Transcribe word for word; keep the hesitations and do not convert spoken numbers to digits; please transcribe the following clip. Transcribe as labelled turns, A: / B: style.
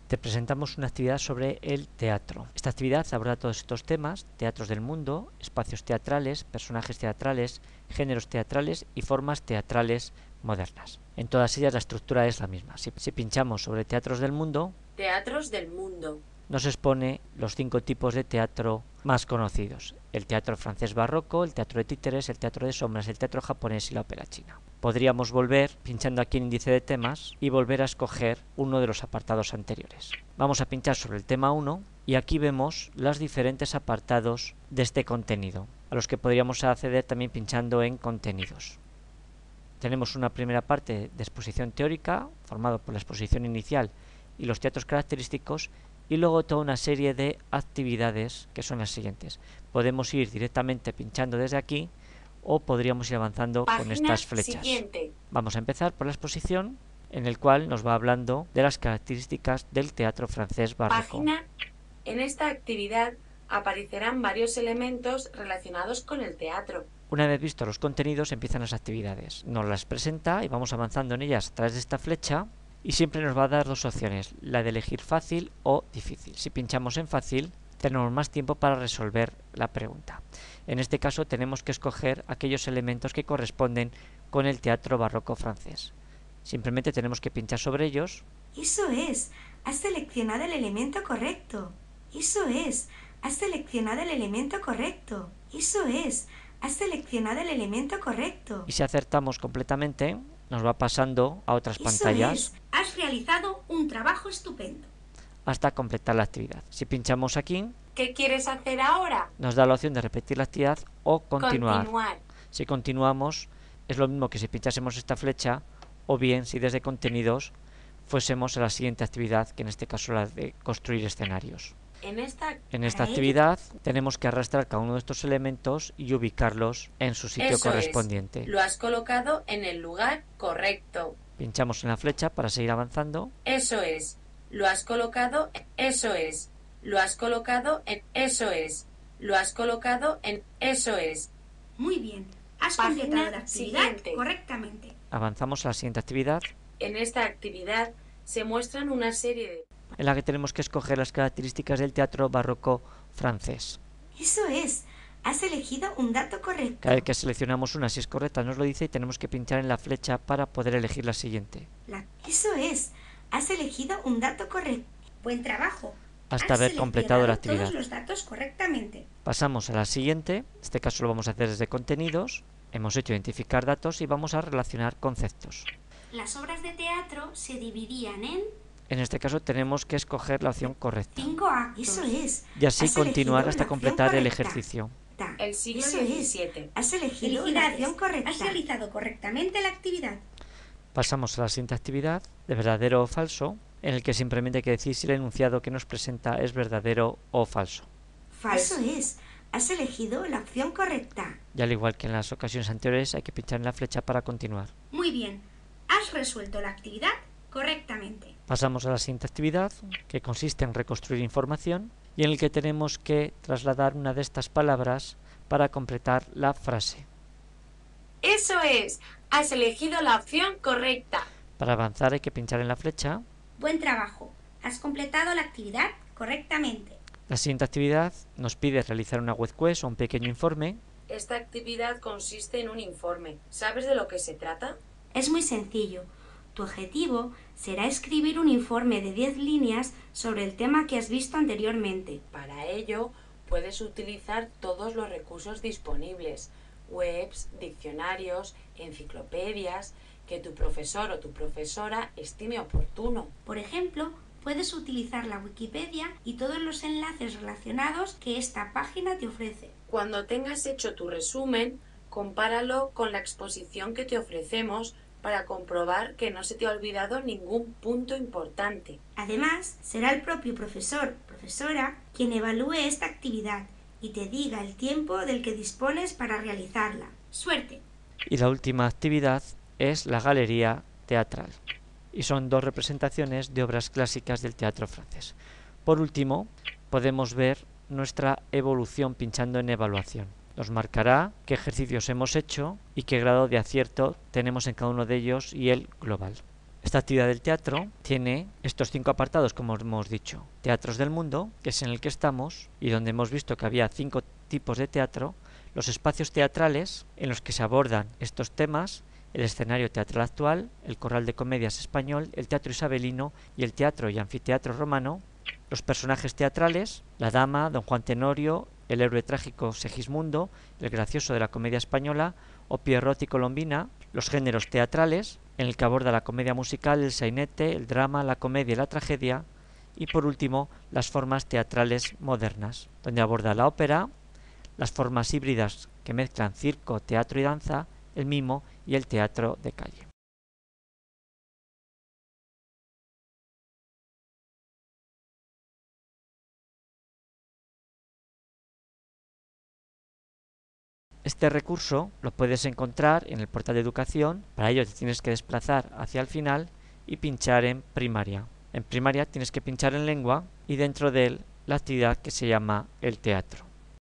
A: Te presentamos una actividad sobre el teatro. Esta actividad aborda todos estos temas: teatros del mundo, espacios teatrales, personajes teatrales, géneros teatrales y formas teatrales modernas. En todas ellas la estructura es la misma. Si, si pinchamos sobre teatros del mundo,
B: Teatros del mundo.
A: nos expone los cinco tipos de teatro más conocidos: el teatro francés barroco, el teatro de títeres, el teatro de sombras, el teatro japonés y la ópera china. Podríamos volver, pinchando aquí en índice de temas, y volver a escoger uno de los apartados anteriores. Vamos a pinchar sobre el tema uno y aquí vemos los diferentes apartados de este contenido, a los que podríamos acceder también pinchando en contenidos. Tenemos una primera parte de exposición teórica, formado por la exposición inicial y los teatros característicos, y luego toda una serie de actividades que son las siguientes. Podemos ir directamente pinchando desde aquí o podríamos ir avanzando
B: Página
A: con estas flechas.
B: Siguiente.
A: Vamos a empezar por la exposición, en el cual nos va hablando de las características del teatro francés barroco.
B: Página. En esta actividad aparecerán varios elementos relacionados con el teatro.
A: Una vez vistos los contenidos, empiezan las actividades. Nos las presenta y vamos avanzando en ellas a través de esta flecha, y siempre nos va a dar dos opciones: la de elegir fácil o difícil. Si pinchamos en fácil, tenemos más tiempo para resolver la pregunta. En este caso tenemos que escoger aquellos elementos que corresponden con el teatro barroco francés. Simplemente tenemos que pinchar sobre ellos.
C: Eso es, has seleccionado el elemento correcto. Eso es, has seleccionado el elemento correcto. Eso es, has seleccionado el elemento correcto.
A: Y si acertamos completamente, nos va pasando a otras
C: Eso
A: pantallas.
C: es, has realizado un trabajo estupendo.
A: Hasta completar la actividad. Si pinchamos aquí,
B: ¿Qué quieres hacer ahora?
A: nos da la opción de repetir la actividad o continuar.
B: Continuar.
A: Si continuamos, es lo mismo que si pinchásemos esta flecha, o bien si desde contenidos fuésemos a la siguiente actividad, que en este caso la de construir escenarios.
B: En esta,
A: En esta
C: Para ello,
A: actividad tenemos que arrastrar cada uno de estos elementos y ubicarlos en su sitio
B: Eso
A: correspondiente.
B: es, lo has colocado en el lugar correcto.
A: Pinchamos en la flecha para seguir avanzando.
B: Eso es, lo has colocado. Eso es, lo has colocado en. Eso es, lo has colocado en. Eso es.
C: Muy bien, has
B: Página
C: completado la actividad
B: siguiente.
C: correctamente.
A: Avanzamos a la siguiente actividad,
B: En esta actividad se muestran una serie de
A: en la que tenemos que escoger las características del teatro barroco francés.
C: Eso es, has elegido un dato correcto.
A: Cada vez que seleccionamos una, si es correcta, nos lo dice y tenemos que pinchar en la flecha para poder elegir la siguiente,
C: La- Eso es, has elegido un dato correcto. Buen trabajo.
A: hasta
C: Has
A: haber completado la
C: seleccionado
A: actividad.
C: todos los datos correctamente.
A: Pasamos a la siguiente, en este caso lo vamos a hacer desde contenidos. Hemos hecho identificar datos y vamos a relacionar conceptos.
C: Las obras de teatro se dividían en
A: En este caso tenemos que escoger la opción correcta
C: cinco actos. Eso es.
A: y así
C: Has
A: continuar
C: elegido
A: hasta
C: la
A: completar
C: opción
A: el
C: correcta.
A: ejercicio.
B: el siglo
C: Eso es.
B: diecisiete.
C: Has elegido la opción correcta. Has realizado correctamente la actividad.
A: Pasamos a la siguiente actividad, de verdadero o falso, en el que simplemente hay que decir si el enunciado que nos presenta es verdadero o falso.
C: Falso. Eso es. Has elegido la opción correcta.
A: Y al igual que en las ocasiones anteriores, hay que pinchar en la flecha para continuar.
C: Muy bien. Has resuelto la actividad correctamente.
A: Pasamos a la siguiente actividad, que consiste en reconstruir información y en el que tenemos que trasladar una de estas palabras para completar la frase.
B: Eso es, has elegido la opción correcta.
A: Para avanzar hay que pinchar en la flecha.
C: Buen trabajo. Has completado la actividad correctamente.
A: La siguiente actividad nos pide realizar una web quest o un pequeño informe.
B: Esta actividad consiste en un informe. ¿Sabes de lo que se trata?
C: Es muy sencillo. Tu objetivo será escribir un informe de diez líneas sobre el tema que has visto anteriormente.
B: Para ello, puedes utilizar todos los recursos disponibles: webs, diccionarios, enciclopedias, que tu profesor o tu profesora estime oportuno.
C: Por ejemplo, puedes utilizar la Wikipedia y todos los enlaces relacionados que esta página te ofrece.
B: Cuando tengas hecho tu resumen, compáralo con la exposición que te ofrecemos para comprobar que no se te ha olvidado ningún punto importante.
C: Además, será el propio profesor o profesora quien evalúe esta actividad y te diga el tiempo del que dispones para realizarla. ¡Suerte!
A: Y la última actividad es la galería teatral. Y son dos representaciones de obras clásicas del teatro francés. Por último, podemos ver nuestra evolución pinchando en evaluación. Nos marcará qué ejercicios hemos hecho y qué grado de acierto tenemos en cada uno de ellos y el global. Esta actividad del teatro tiene estos cinco apartados, como hemos dicho. Teatros del mundo, que es en el que estamos, y donde hemos visto que había cinco tipos de teatro. Los espacios teatrales, en los que se abordan estos temas. El escenario teatral actual, el Corral de Comedias español, el teatro isabelino y el teatro y anfiteatro romano. Los personajes teatrales, la dama, don Juan Tenorio, el héroe trágico Segismundo, el gracioso de la comedia española, o Pierrot y Colombina. Los géneros teatrales, en el que aborda la comedia musical, el sainete, el drama, la comedia y la tragedia. Y por último, las formas teatrales modernas, donde aborda la ópera, las formas híbridas que mezclan circo, teatro y danza, el mimo y el teatro de calle. Este recurso lo puedes encontrar en el portal de educación. Para ello te tienes que desplazar hacia el final y pinchar en primaria. En primaria tienes que pinchar en lengua y dentro de él la actividad que se llama el teatro.